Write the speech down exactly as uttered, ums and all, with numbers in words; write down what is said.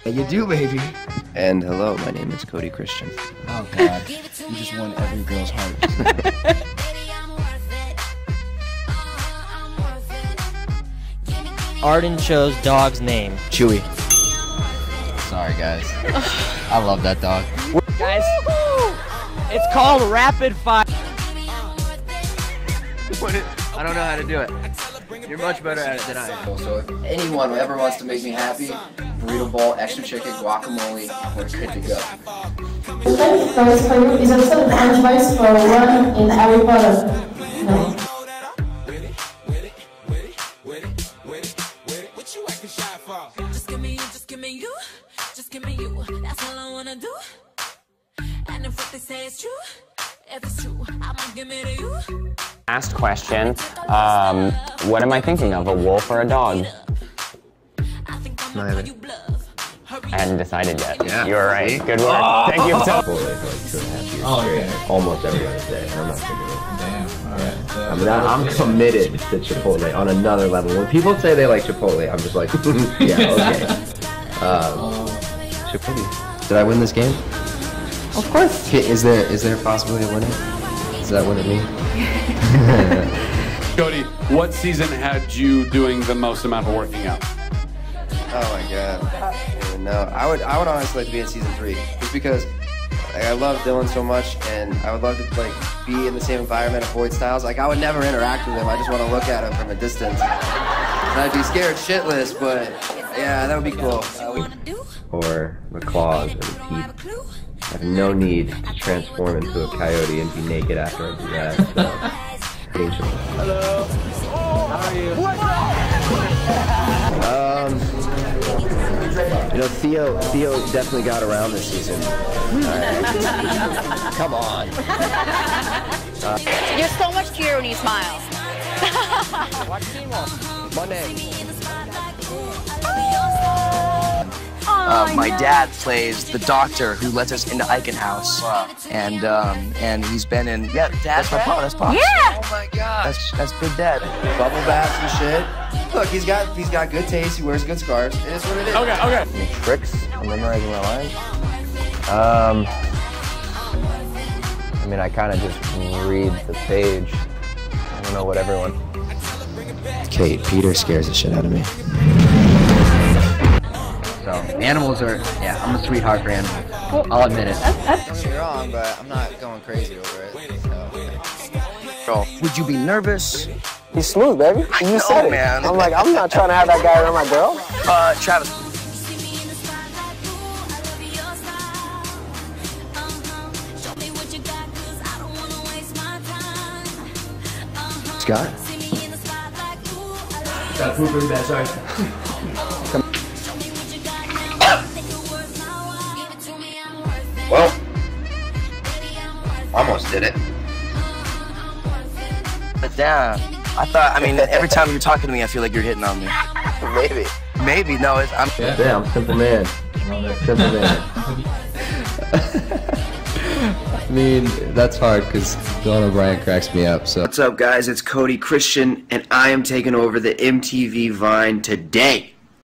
You do, baby. And hello, my name is Cody Christian. Oh God, you just won every girl's heart. Arden chose dog's name. Chewy. Sorry, guys. I love that dog. Guys, it's called rapid fire. I don't know how to do it. You're much better at it than I am. So if anyone ever wants to make me happy, burrito bowl, extra chicken, guacamole, we're good to go. The next choice for you is also an orange vice for one in Harry Potter. No. Just give me you, just give me you, just give me you. That's all I wanna do. And if what they say is true, if it's true, I'ma give it to you. Last question, um, what am I thinking of, a wolf or a dog? Neither. I hadn't decided yet. Yeah. You're right. Good work. Oh. Thank you so much. For like two and a half years Oh, straight. okay. Almost every other day. I'm not thinking of it. Damn. All right. Uh, I mean, I, I'm committed to Chipotle on another level. When people say they like Chipotle, I'm just like, yeah, okay. Um, Chipotle. Did I win this game? Of course. Okay, is there is there a possibility of winning? Is that what it means? Cody, what season had you doing the most amount of working out? Oh my god. I don't even know. I would I would honestly like to be in season three. Just because like, I love Dylan so much and I would love to like be in the same environment of Boyd Styles. Like I would never interact with him. I just want to look at him from a distance. And I'd be scared shitless, but yeah, that would be cool. Or the claws or the teeth. I have no need to transform into a coyote and be naked after I do that. So. Hello. How are you? Um, you know, Theo, Theo definitely got around this season. Right. Come on. Uh, You're so much cuter when you smile. Monday. Uh, my dad plays the doctor who lets us into Eichen House, wow. and um, and he's been in. Yeah, that's my pop. That's pop. Yeah. Oh my god. That's that's Big Dad. Bubble baths and shit. Look, he's got he's got good taste. He wears good scarves. It is what it is. Okay, okay. Any tricks on memorizing my lines? Um, I mean, I kind of just read the page. I don't know what everyone. Kate, Peter scares the shit out of me. So, animals are, yeah, I'm a sweetheart for animals. I'll admit it. Don't get me wrong, but I'm not going crazy over it. So. Would you be nervous? He's smooth, baby. You I know, said it. man. I'm like, I'm not trying to have that guy around my girl. Uh, Travis. Scott? Got poop in bed, sorry. Well, almost did it. But yeah, I thought, I mean, every time you're talking to me, I feel like you're hitting on me. Maybe. Maybe, no, it's, I'm... Yeah, yeah I'm simple man. Simple man. I mean, that's hard because Dylan O'Brien cracks me up, so. What's up, guys? It's Cody Christian, and I am taking over the M T V Vine today.